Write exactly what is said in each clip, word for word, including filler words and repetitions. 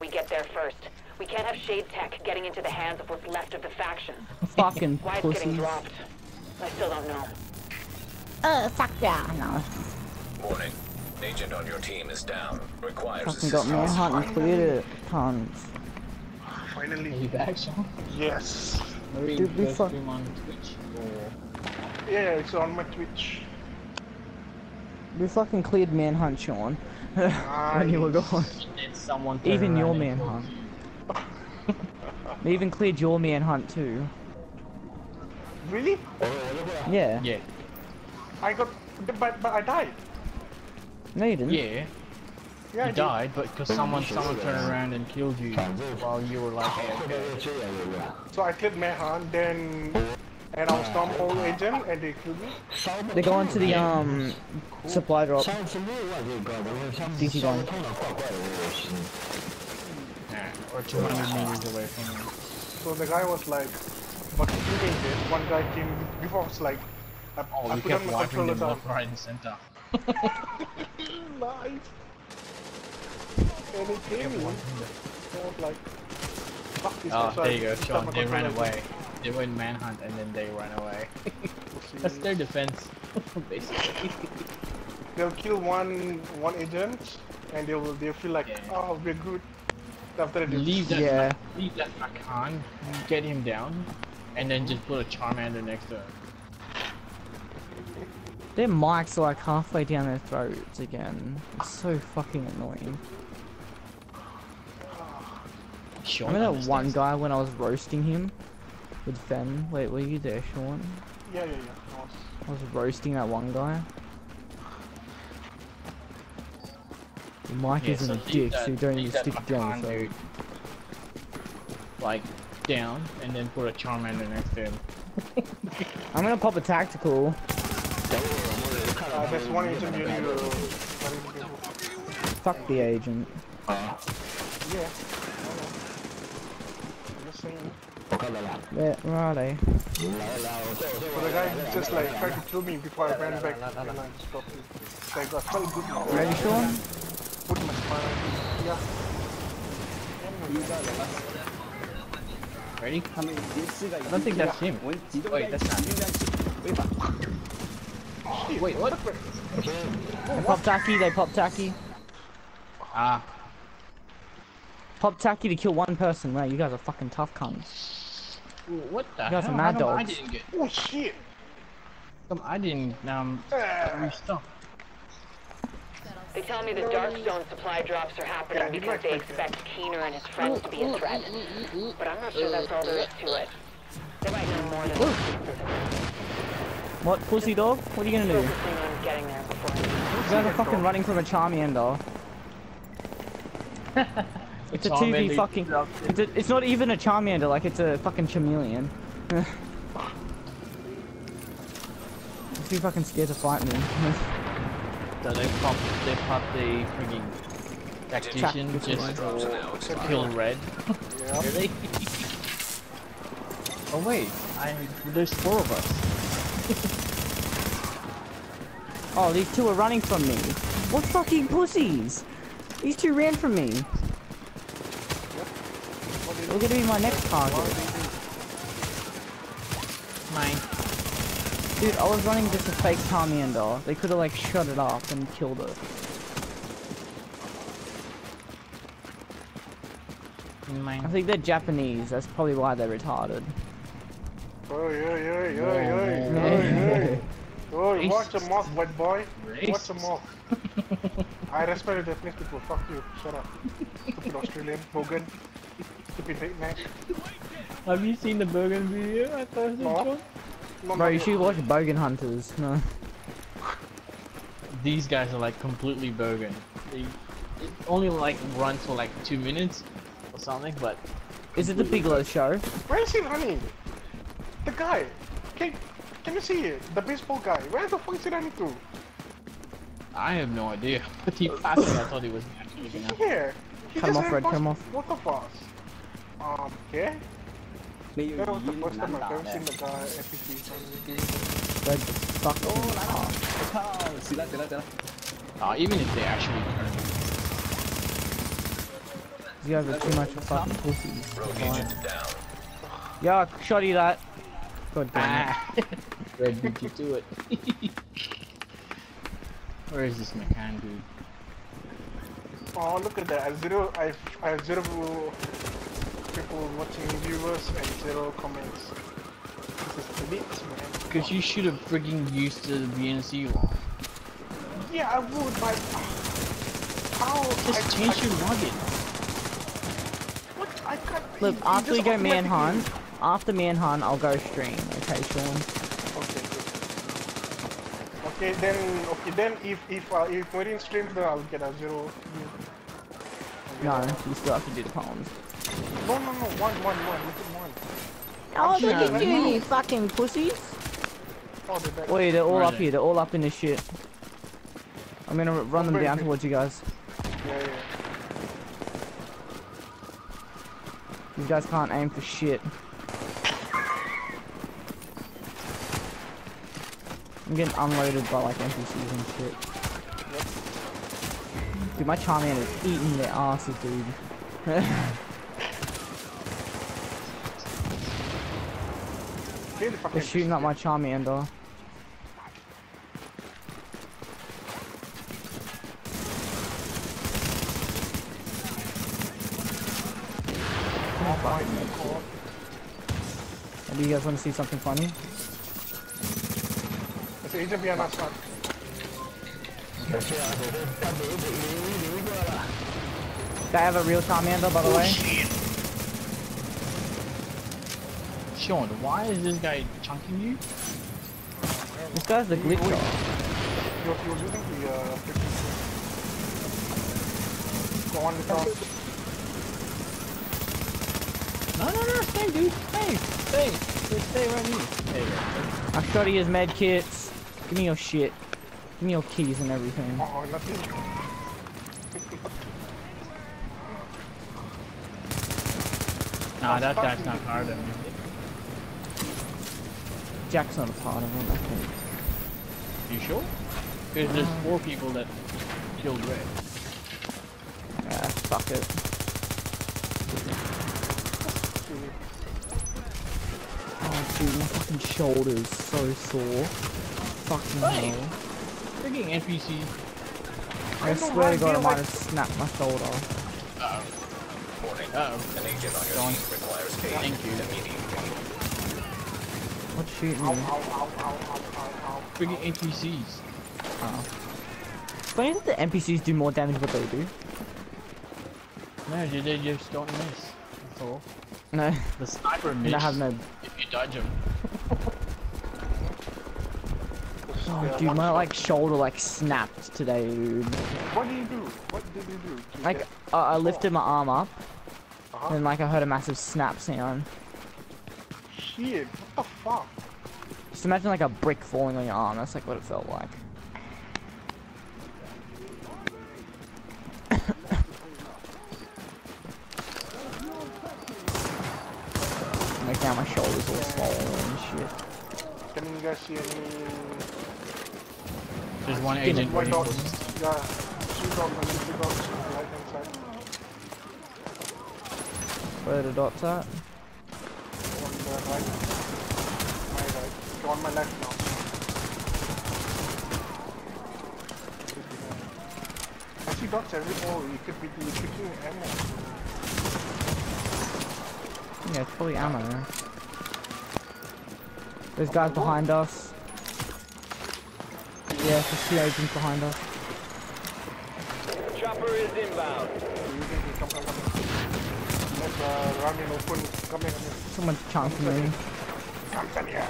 We get there first. We can't have Shade Tech getting into the hands of what's left of the faction. Fucking Why it's pussies. getting dropped, I still don't know. Uh, fuck yeah, no. Warning. Agent on your team is down. Requires Fucking got assistance. manhunt and cleared it. Tons. Finally. Are you back, Sean? Yes. Marine Dude, we first fuck- stream on Twitch or Yeah, it's on my Twitch. We fucking cleared manhunt, Sean. When you were Nice. gone. did someone turn Even your around and manhunt. We even cleared your manhunt too. Really? Yeah. Yeah. I got, but but I died. No, you didn't. Yeah. Yeah, You I did. died, but because someone someone turned around and killed you while you were like, okay. So I killed Mehan, then and I was Stormhold agent, and they killed me. They're going to the um supply drop. D C going. Nah, or two hundred meters away from you. So the guy was like, but two agents. One guy came before. I was like, I, Oh, I you put kept on my wiping controller them down. left, right, and center. Nice. And he came in. So I was like, fuck this guy. Oh, So I there you go, put Sean. my They ran controller away. They went manhunt and then they ran away. down. That's their defense, basically. They'll kill one one agent, and they will they feel like, Yeah. oh, we're good. After they Leave that, Yeah. leave that Rakan, get him down, and then just put a Charmander next to him. Their mics are like halfway down their throats again. It's so fucking annoying. Sean Remember that one understands. guy when I was roasting him with Fen? Wait, were you there, Sean? Yeah, yeah, yeah. I was- I was roasting that one guy. The mic Yeah, isn't so a leave dick, that- so you don't leave even that stick it down. Rakan So dude, like down, and then put a Charmander next to him. I'm gonna pop a tactical. Uh, there's one agent really, uh, very good. Fuck the agent. Yeah. I know. I'm just saying. Where, where are they? So the guy just like tried to kill me before I ran back and I stopped him. So I got felt good now. Ready, Sean? Put my spine. Yeah. Ready? I don't think that's him. Wait, that's not him. Wait, what? They pop tacky, they pop tacky. Ah, Pop tacky to kill one person. Wow, you guys are fucking tough cunts. what the You guys hell? are mad How come I dogs. didn't get. Oh shit! How come I didn't um Ah. restop? They tell me the Darkstone supply drops are happening Yeah, you because might they think expect Keener and his friends to be a threat. But I'm not sure that's all there is to it. They might know more than us. What, pussy dog? What are you gonna do? Focusing on getting there before I You guys are fucking running from a Charmander. It's a two v Charmander fucking. It's, a, it's not even a Charmander, like it's a fucking chameleon. It's too fucking scared to fight me. So they pop, they pop the frigging tactician just Drops are now to expired. kill red. Yeah. Really? Oh wait, I there's four of us. Oh, these two are running from me. What fucking pussies? These two ran from me. They're gonna be my next target. Mine. Dude, I was running just a fake Charmander. They could have like shut it up and killed it. I Mine. think they're Japanese. That's probably why they're retarded. Oh yeah, yeah, yeah, yeah, Whoa, yeah, whoa, yeah. Oh, Racist. watch your mouth, white boy. Watch your Racist. mouth. I respect the Japanese people. Fuck you. Shut up. Stupid Australian. Bogan. Stupid redneck. Have you seen the Bergen video? I thought it was No. a joke. No, Bro, no, you no. should watch Bogan Hunters. No. These guys are like completely Bergen. They only like run for like two minutes or something, but Is it the Bigelow show? Where is he running? The guy. Can, can you see it? The baseball guy. Where the fuck is he running to? I have no idea. But he passed me, I thought he was actually gonna. Here. He Cut him just off, ran Red, cut past him off. both of us. Um, okay. 你要 That was the 以 first 難 time I've 打 ever 咧 seen。the guy F P C from the game. Red, fuck. 哦，嚟啦！靠，死啦死啦死啦！ Uh, even if they actually turn. You guys are too much of fucking pussies. Rogue Fine. agent down. Yeah, shotty that. God damn it. Ah. Red beat you to it. Where is this McCann dude? Oh, look at that. I have zero, I have, I have zero people watching, viewers, and zero comments. This is lit, man. Because you should have frigging used the V N C one. Yeah, I would, but how? Just I, change I, your login. What? I can't. Look, it- it after we just go automatically- manhunt, after manhunt, I'll go stream. Okay, Sean. Okay, good. Okay, then, okay, then if if uh, if Marine streams, then I'll get a zero. view. I'll No, get you still have to do the poems. a- No, no, no. One, one, one. Look at one. Oh, sure look at that- you, you fucking pussies! Oh, they're back. Wait, they're all Where are up they? here. They're all up in this shit. I'm gonna r- run them Wait, down wait. towards you guys. Yeah, yeah. You guys can't aim for shit. I'm getting unloaded by like N P Cs and shit. Dude, my Charmander is eating their asses, dude. Okay, the fucking They're shooting at my Charmander. Oh my god. And do you guys want to see something funny? It's agent behind us, man. They have a real Charmander, by the way. Sean, why is this guy chunking you? This guy's the glitcher. You're, you're using the uh, freaking. Go on the top. No, no, no, stay, dude. Stay, stay. Just stay right here. Stay right I've shot his med kits. Give me your shit. Give me your keys and everything. Oh, nothing. Nah, that guy's not hard on me. Jack's not a part of it, I think. You sure? Because there's four people that killed Red. Yeah, fuck it. Oh, dude, my fucking shoulder is so sore. Fucking Hey. hell. Frigging N P C. I I know swear to why God, I they're might like- have snapped my shoulder. Warning. Uh-oh. An agent on your Gone. team requires aid Thank you. immediately. What's shooting Ow, me? ow, ow, ow, ow, ow, ow. Frigging N P Cs. Oh. Funny that the N P Cs do more damage than they do. No, they, they just don't miss. That's all. No, The sniper they misses have no. if you dodge him. Oh, Yeah, dude, one my shot. like shoulder like snapped today, dude. What did you do? What did you do? to Like, get- uh, I lifted my arm up, Uh-huh. and like I heard a massive snap sound. Shit, what the fuck? Just imagine like a brick falling on your arm. That's like what it felt like. Like now my shoulders all swollen and shit. Can you guys see any There's one Give agent it white running. dots? Yeah, two dots and two dots on the right hand side. Where are the dots at? On the right. My right. You're on my left now. I see dots every. Oh, you could be you could do ammo. Yeah, it's probably ammo. There's guys behind us. Yeah, there's two agents behind us. Chopper is inbound. You can come, come, come. Let's uh, run in open. Come here, come here. Someone chunking me. Come, come here.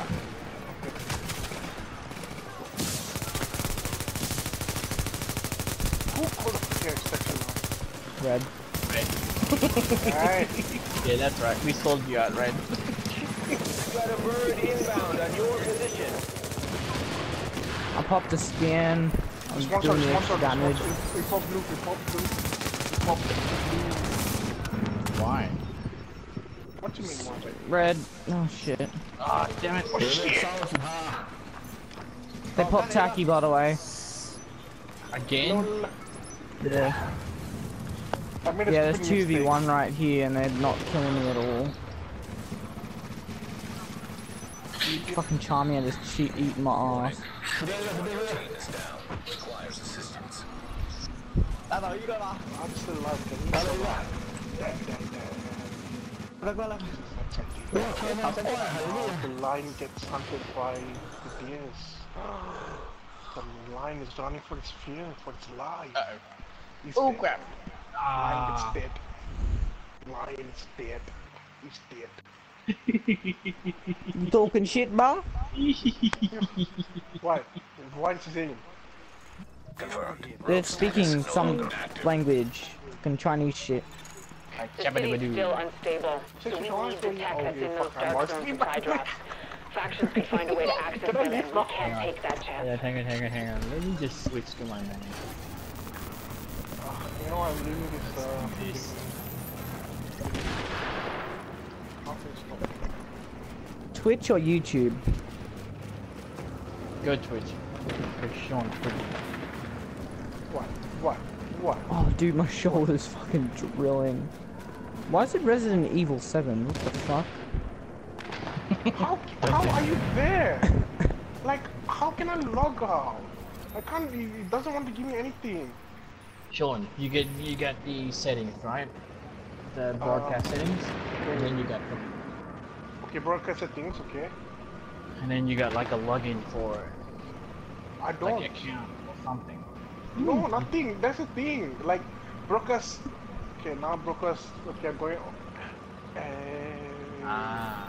Who called the exception now? Red. Right. Yeah, that's right. We sold you out, right? Got a bird inbound on your position. I popped a scan. I'm Just one shot, doing just the one extra shot. damage. Just one shot. We pop blue, we pop blue. We pop blue. Why? What do you mean one shot? Red. Oh shit. Ah, damn it. They popped tacky, by the way. Again? Lol. Yeah. I made a Yeah, there's stupid two v mistake. one right here, and they're not killing me at all. Fucking Charmander just cheat eating my ass. Your team is down. Requires assistance. 打到一个了， I'm still alive. 打到一个， Damn, damn, damn. 来过来， The lion gets hunted by the bears. The lion is running for its fear, for its life. Uh-oh. He's Oh dead. crap. Lion Ah. is dead. Lion is dead. He's dead. You talking shit, bro? Why? Why is he saying? Confirmed. They're speaking some language. Fucking Chinese shit. The city's still unstable, so we need the tech that's in those dark zones and side drops. Factions could find a way to access them, and we can't take that chance. Yeah, hang on, hang on, hang on. Let me just switch to my name. You know, I'm leaving this. Uh, This. conference call. Twitch or YouTube? Go Twitch. For Sean. What? What? What? Oh, dude, my shoulder's fucking drilling. Why is it Resident Evil seven? What the fuck? How? How are you there? Like, how can I log out? I can't. It doesn't want to give me anything. Sean, you get you got the settings, right? The broadcast settings, and then you got the, Okay, broadcast settings. Okay. and then you got like a login for I don't. like account or something. No, nothing. That's the thing. Like, broadcast. Okay, now broadcast. Okay, I'm going. Uh, Ah.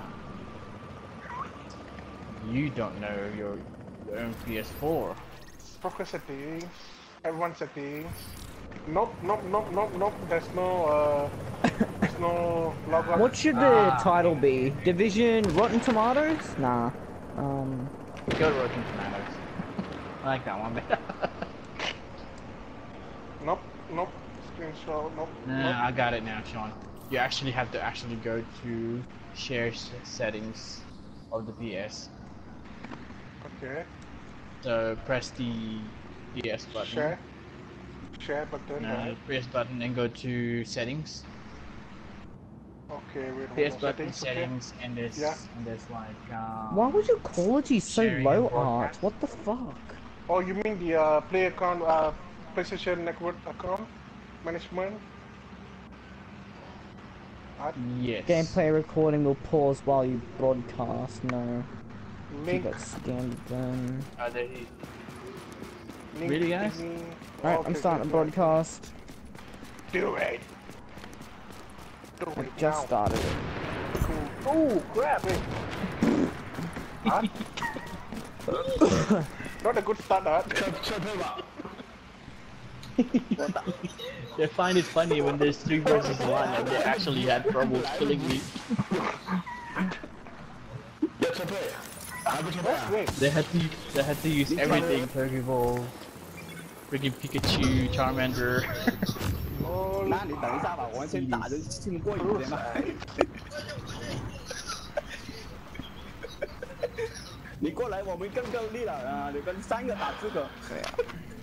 You don't know your, your own P S four. broadcast settings. Everyone settings. Nope, nope, nope, nope, nope. There's no. Uh, there's no logout. What should the Ah. title be? Division Rotten Tomatoes? Nah. Um. Go to Rotten Tomatoes. I like that one better. Nope, nope. Screenshot. Nope. Nah, nope. I got it now, Sean. You actually have to actually go to share s- settings of the P S. Okay. So press the P S button. Share. Share button. No, Right. press button and go to settings. Okay. Wait. hold P S on. button, Settings. Okay. settings, and there's Yeah. and there's like um, Why was your quality so sharing low, and Art? broadcast. What the fuck? Oh, you mean the uh, play account, uh, PlayStation Network account management? What? yes. Gameplay recording will pause while you broadcast. No. Keep Link. that standard then. Are they? link Really, guys? thingy. Alright, Okay, I'm starting to okay, broadcast. Do it. Do I it just now. started it. Oh, crap! Wait. Huh? Not a good start, huh? They find it funny when there's three versus one and they actually had trouble killing me. Wait. They had to they had to use everything, Pokeball, freaking Pikachu, Charmander. Oh, 那你等一下吧，我先打着这么过瘾点嘛。你过来，我们更够力了啊！你跟三个打四个。对啊。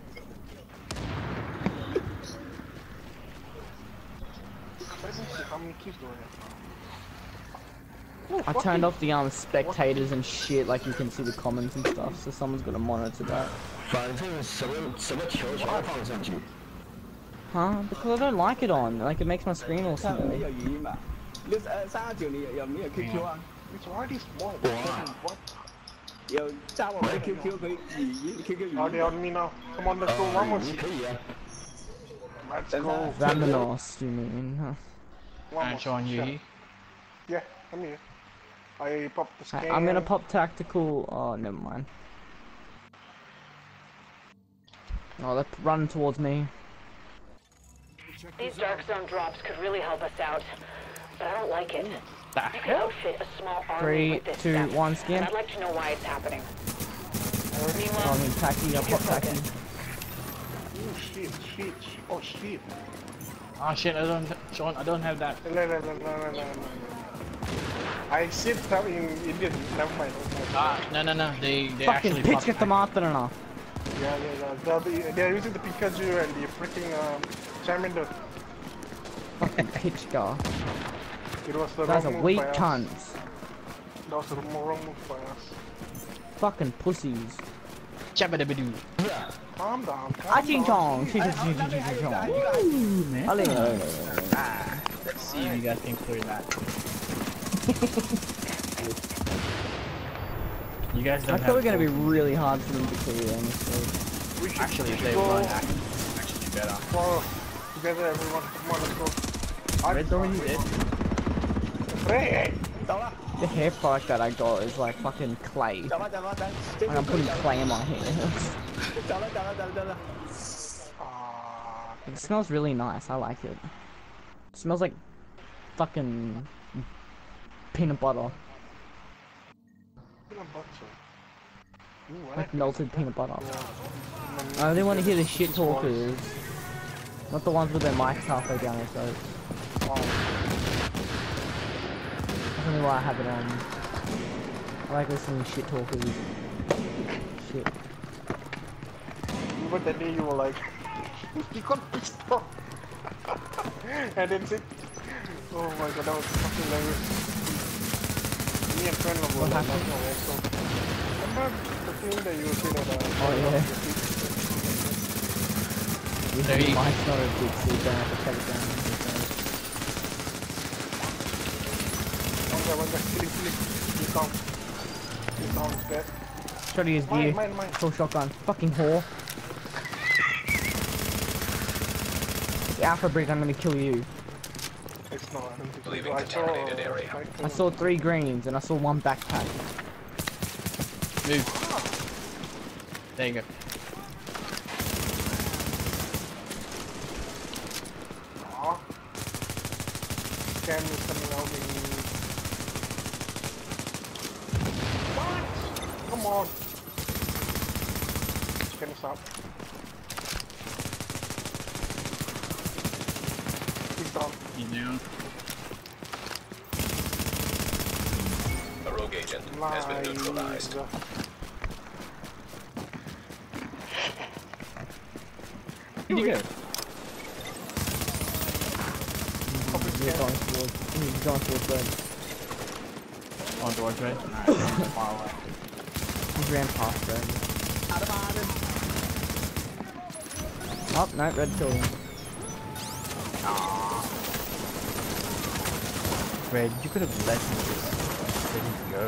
I don't see how many kills do I have? I turned off the um spectators and shit, like you can see the comments and stuff, so someone's gonna monitor that. 反正什么什么球全部放上去。 Huh? Because I don't like it on. Like it makes my screen all 看没 small. 有语音吧？六呃三二九你有没有 Q Q 啊？ It's already small. What? 有加我们的 Q Q 可以语音 Q Q 语 Are they 音。 on me now? Come on, let's go. One more. 你可以啊。 Let's 等 go. 下 Vamanos, you mean? Huh? One I'm more. showing you. Shut up. Yeah, I'm here. I popped the I, scan. I'm gonna pop tactical. Oh, never mind. Oh, they're running towards me. These dark zone drops could really help us out, but I don't like it. The You could hell? outfit a small army Three, with this two, stuff, one, and scan. I'd like to know why it's happening. Oh, Meanwhile, I mean, tacky. I'll pop tacky. Oh shit, shit, shit. Oh shit. Oh shit! I don't, Sean. I don't have that. No, no, no, no, no, no, no. I said that in Indian. Never mind. Never mind. Ah, no, no, no. They they Fucking actually pitch popped get the back. master enough. Yeah, yeah, yeah. They're, the, they're using the Pikachu and the freaking um, Charmander. Fucking pitchka. It was the That's a wrong move weak by us. cunts. That was the wrong move by us. Fucking pussies. Chabadabadoo. Calm down. Ah, Calm ching down. chong. Ching chong. Ching chong. Ching chong. Ooh, man. I'll leave it. Let's see if you guys can clear that. You guys I don't thought have we're gonna be full- really hard for them to clear, honestly. We should Actually, if they go run, actually, actually better. for together, everyone. Come on, let's go. Red's already dead. Hey, The hair product that I got is like fucking clay. Chào bác, chào bác, chào. Like I'm putting clay in my hair. Chào bác, chào bác, chào chào chào. Ah, It smells really nice. I like it. It smells like fucking peanut butter. peanut butter. Ooh, I Like melted peanut butter. like I only want to hear the shit talkers. Not the ones with their mics halfway down their throat. That's only why I have it on. I like listening to shit talkers. Shit. But that day you were like, you got pissed off. And then said, oh my god, that was fucking hilarious. Me and friend were What like, happened? no, so. Remember the thing that you said at uh, Oh, yeah. You There see, you- mic's not a big, so you don't have to shut it down. One guy, one guy, kill him, kill him. He's down. He's down, he's dead. Try to use Mine, gear. mine, mine. Full shotgun. Fucking whore. The Alpha Brig, I'm gonna kill you. It's not, I don't think so. Leaving I saw, contaminated uh, area. like, I saw three greens and I saw one backpack. Move. There you go. Aw. Cam is coming out in... What? Come on. Can you stop? He's down. You know. A rogue agent has been neutralized. Lies. Where'd you go? He's going towards, he's going towards red. On towards red? Alright, far away. He ran past red. Oh, no, red killed him. Red, you could have let me just let him go.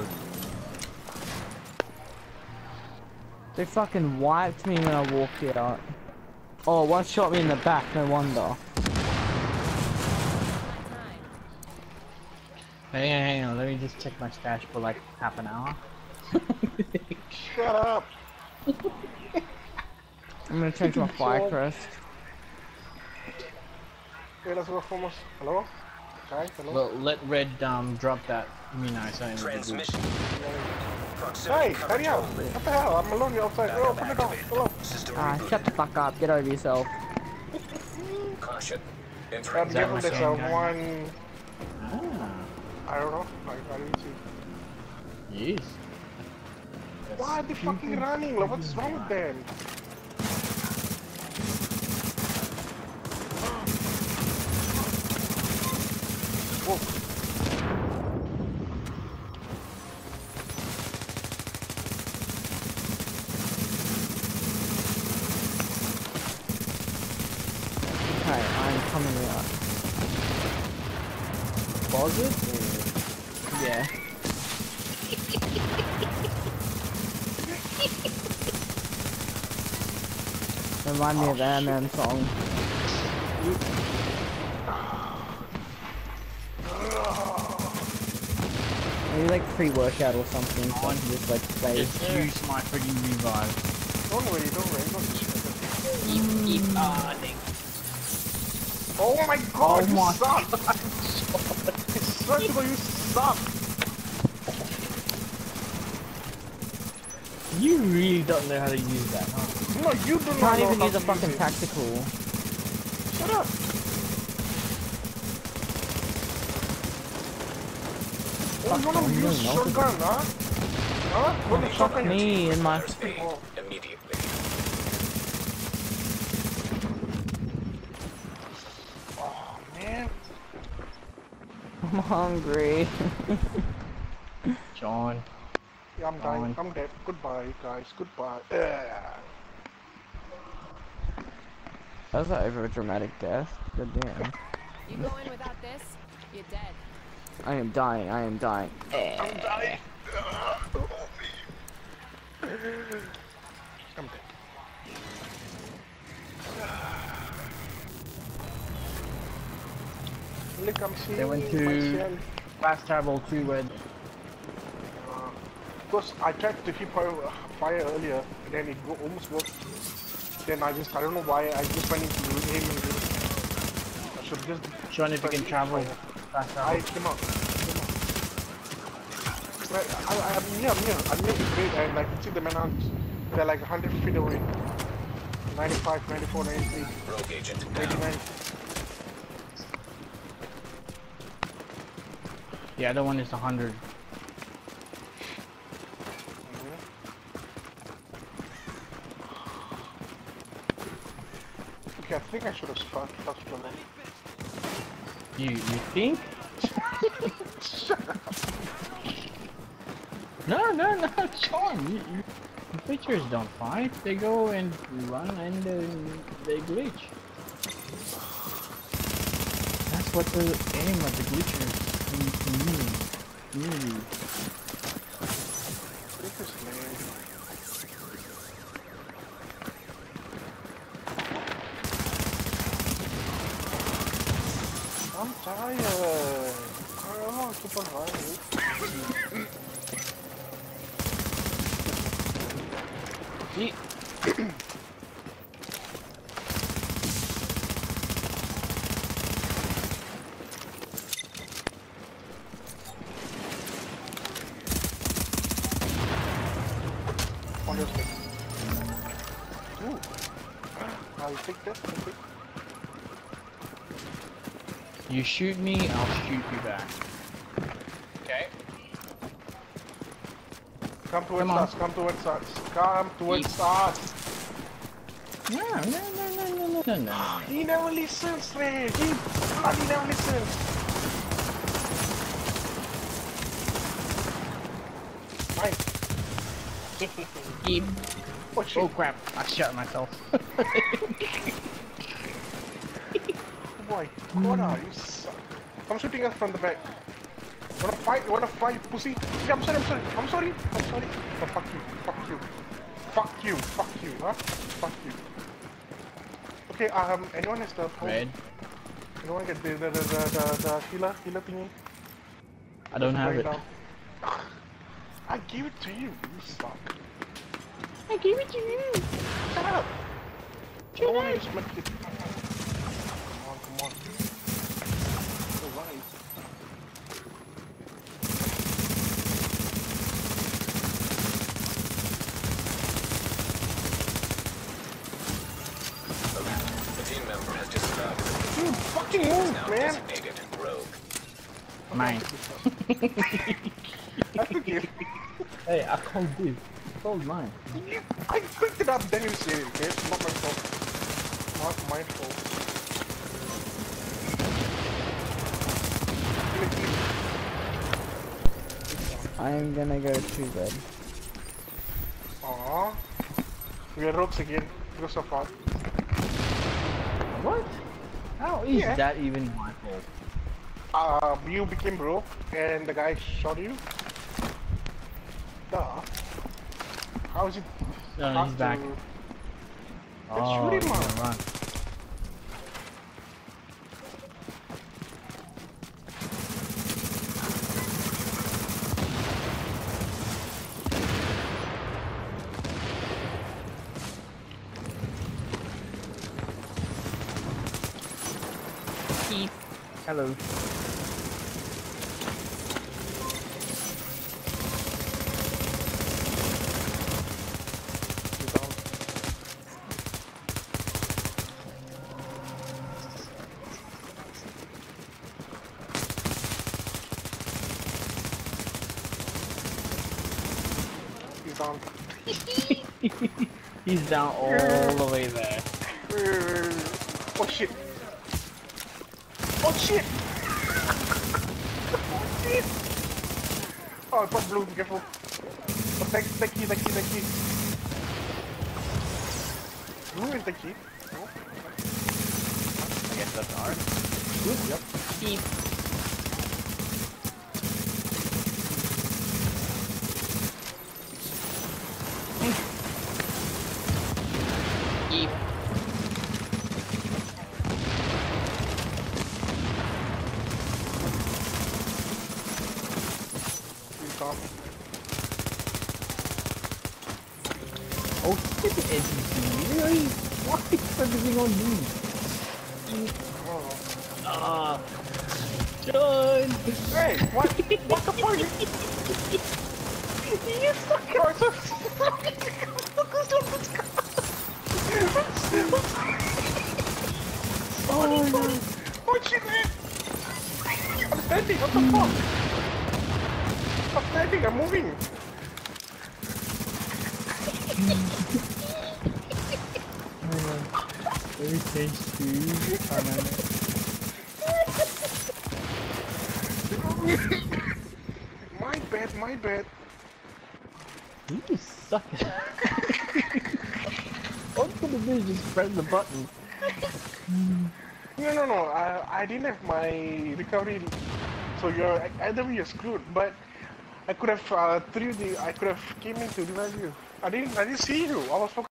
They fucking wiped me when I walked out. Oh, one shot me in the back, no wonder. Hang on, hang on, let me just check my stash for like half an hour. Shut up! I'm gonna change my fire crest. Okay, let's go from us. Hello? Guys, hello? Well, let Red um drop that Mina, so I know what to do. Transmission. Hey, Proximity cover hurry up! total. What the hell? I'm alone outside. Go, open the door. Hello? System Ah, rebooted. shut the fuck up, get over yourself. Caution. I'm Entering that careful, my there's a same guy? one... Ah, I don't know. I, I didn't see. yes. Why are they fucking running? Like, what's wrong with them? Whoa. Okay, I'm coming out. Was it? Or... Yeah. Remind me of the Eminem song. Maybe like pre-workout or something, so I can just like play. Just use my freaking revive. Don't worry, don't worry. Don't worry. Eep, eep, ah, dang. Oh my god, Oh you my suck! I swear to God, you suck! You really don't know how to use that, huh? No, you do not Can't know even how use a to fucking it. tactical. Shut up! Oh, you wanna I'm use really melted. shotgun, huh? Huh? What the Fuck shotgun? me and my. First aid immediately. Oh man. I'm hungry. John. Yeah, I'm dying. I'm dead. Goodbye, guys. Goodbye. Ugh. That was an over dramatic death. God damn. You go in without this, you're dead. I am dying. I am dying. I'm dying. I'm dead. Look, I'm seeing They went to myself. Fast Travel two where Because I tried to hit fire, fire earlier, and then it go, almost worked. Then I just, I don't know why, I just went into aim and just, I should just... Sean, if you can travel fast travel. I came out. Came out. Right, I, I, I'm near, I'm near, I'm near the grid, and I can see the manhunt. They're like one hundred feet away. ninety-five, ninety-four, ninety-three. Rogue agent down. eighty-nine. The other one is one hundred. Okay, I think I should have started first one. You you think? No, no, no, Sean. You, you, the pictures don't fight. They go and run and uh, they glitch. That's what the aim of the glitchers mean. Really. I'm tired. I don't know, keep on running. See? On your stick. Ooh. I'll take that. I'll take. You shoot me, I'll shoot you back. Okay. Come towards Come on. us, come towards us. Come towards Eat. us. No, no, no, no, no, no, no, no. He never listens, man. He bloody never listens. Fine. Eat. Oh shit. Oh crap, I shot myself. Oh boy, Koda, you suck. I'm shooting us from the back. Wanna fight? Wanna fight, pussy? Yeah, I'm sorry, I'm sorry, I'm sorry, I'm sorry. Oh, fuck you, fuck you. Fuck you, fuck you, huh? Fuck you. Okay, um, anyone has the phone? Red. Anyone get the, the, the, the, the, the healer, healer thingy? I don't have it. Down. I gave it to you, you suck. I gave it to you. Shut up! Shut up! I just meant it. Come on, come on. Alright. The team member has just survived. Dude, fucking move, Now man! designated rogue. Mine. I took it. Hey, I called this. I called mine. I picked it up, then you said it, okay? It's not my fault. Not my fault. I am gonna go to bed. Aww. We are rogues again. Go so far. What? How is Yeah. that even my fault? Uh, you became broke and the guy shot you? Duh. How is it? No, hard he's back. to- Oh, Let's shoot him he's up. gonna run. Hello. He's down. He's down all the way there. Oh shit! Oh shit! Oh, top blue, be careful. Oh, thank, thank you, thank you, thank you. Blue is the key. Oh. I guess that's ours. Yep. Beep. Beep. Oh, shit, the N P C. Really? Why is everything on me? Ah. John! Hey, what? What the fuck? You sucker! I'm so sorry! Oh no! What shit, man? I'm standing, what the fuck? I'm standing, I'm moving! Let me change shoes. Oh, no, no. My bad, my bad. You suck. All I'm gonna do is just press the button. No, no, no. I, I didn't have my recovery, so you're either way you're screwed. But I could have uh, threw the. I could have came in to revive you. I didn't. I didn't see you. I was focused.